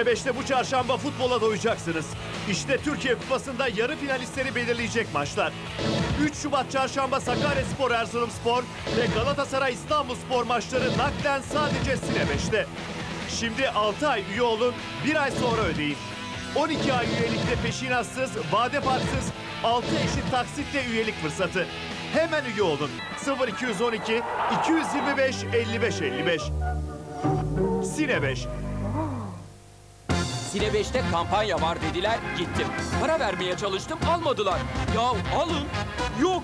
Sine 5'te bu çarşamba futbola doyacaksınız. İşte Türkiye Kupası'nda yarı finalistleri belirleyecek maçlar. 3 Şubat çarşamba Sakaryaspor Erzurumspor ve Galatasaray İstanbulspor maçları naklen sadece Sine 5'te. Şimdi 6 ay üye olun, 1 ay sonra ödeyin. 12 ay üyelikte peşinatsız, vade farksız, 6 eşit taksitle üyelik fırsatı. Hemen üye olun. 0212 225 55 55. Sine 5. Sine 5'te kampanya var dediler, gittim. Para vermeye çalıştım, almadılar. Ya alın. Yok.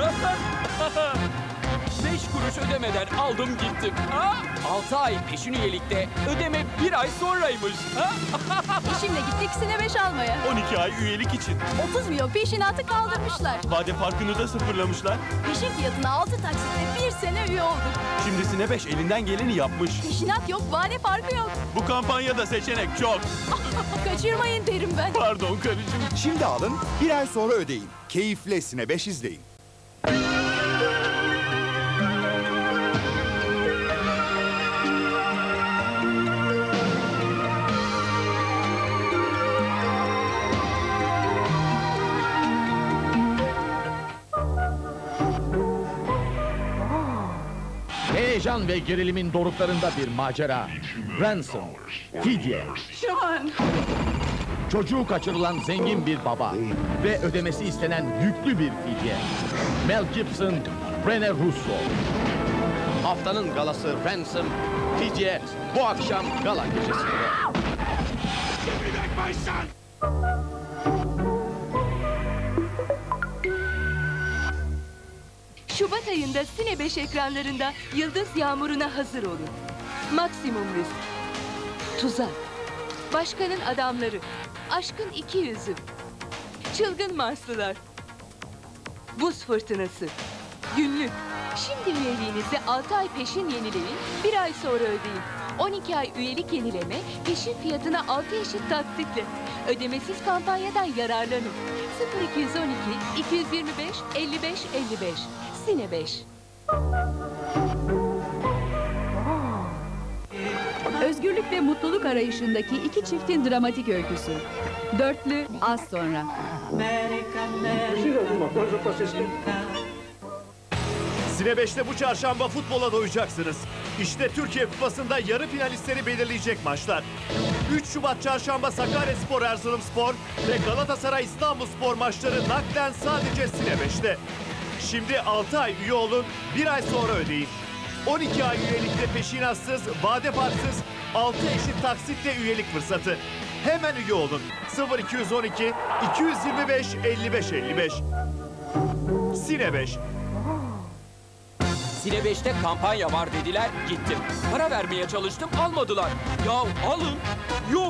5 kuruş ödemeden aldım gittim. 6 ay peşin üyelikte, ödeme 1 ay sonraymış. Şimdi gittik Sine 5 almaya. 12 ay üyelik için. 30 milyon peşinatı kaldırmışlar. Vade farkını da sıfırlamışlar. Peşin fiyatına 6 taksitle 1 sene üye olduk. Şimdi Sine 5 elinden geleni yapmış. Peşinat yok, vade farkı yok. Bu kampanyada seçenek çok. Kaçırmayın derim ben. Pardon karıcığım. Şimdi alın, 1 ay sonra ödeyin. Keyifle Sine 5 izleyin. Heyecan ve gerilimin doruklarında bir macera. Ransom, fidye. Çocuğu kaçırılan zengin bir baba ve ödemesi istenen yüklü bir fidye. Mel Gibson, Rene Russo. Haftanın galası Ransom, fidye bu akşam gala gecesinde. Şubat ayında Sine 5 ekranlarında Yıldız Yağmuru'na hazır olun. Maksimum risk. Tuzak. Başkanın adamları. Aşkın iki yüzü. Çılgın Marslılar. Buz fırtınası. Günlük. Şimdi üyeliğinizi 6 ay peşin yenileyin, 1 ay sonra ödeyin. 12 ay üyelik yenileme, peşin fiyatına 6 eşit taksitle. Ödemesiz kampanyadan yararlanın. 0212 225 55 55. Sine 5. Özgürlük ve mutluluk arayışındaki iki çiftin dramatik öyküsü. Dörtlü az sonra. Sine 5'te bu çarşamba futbola doyacaksınız. İşte Türkiye Kupası'nda yarı finalistleri belirleyecek maçlar. 3 Şubat çarşamba Sakaryaspor Erzurumspor ve Galatasaray İstanbulspor maçları naklen sadece Sine 5'te. Şimdi 6 ay üye olun, 1 ay sonra ödeyin. 12 ay üyelikte peşinatsız, vade farksız, 6 eşit taksitle üyelik fırsatı. Hemen üye olun. 0212 225 55 55. Sine 5. Sine 5'te kampanya var dediler, gittim. Para vermeye çalıştım, almadılar. Ya alın. Yok.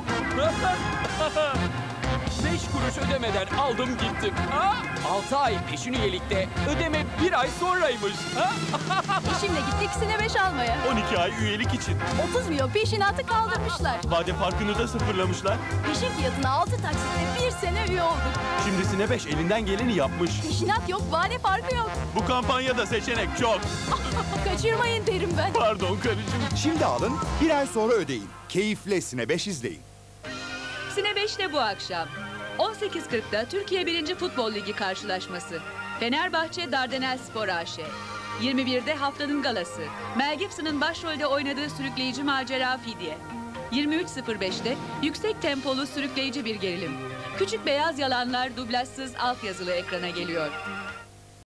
5 kuruş ödemeden aldım gittim. 6 ay peşin üyelikte, ödeme 1 ay sonraymış. Şimdi gittik Sine 5 almaya. 12 ay üyelik için. 30 milyon peşinatı kaldırmışlar. Vade farkını da sıfırlamışlar. Peşin fiyatına 6 taksitle 1 sene üye olduk. Şimdi Sine 5 elinden geleni yapmış. Peşinat yok, vade farkı yok. Bu kampanyada seçenek çok. Kaçırmayın derim ben. Pardon karıcığım. Şimdi alın, 1 ay sonra ödeyin. Keyifle Sine 5 izleyin. Sine 5'te bu akşam. 18.40'da Türkiye 1. Futbol Ligi karşılaşması. Fenerbahçe Dardanelspor AŞ. 21'de haftanın galası. Mel Gibson'ın başrolde oynadığı sürükleyici macera fidye. 23.05'te yüksek tempolu sürükleyici bir gerilim. Küçük Beyaz Yalanlar dublajsız altyazılı ekrana geliyor.